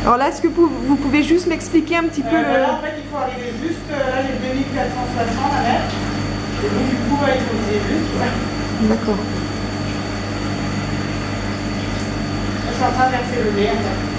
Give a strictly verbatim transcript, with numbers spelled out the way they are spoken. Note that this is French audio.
Alors là, est-ce que vous, vous pouvez juste m'expliquer un petit peu euh, le... Là, en fait, il faut arriver juste, euh, là j'ai deux mille quatre cent soixante à mettre. Et donc du coup, ouais, il faut viser juste. Ouais. D'accord. Je suis en train de verser le lait en fait.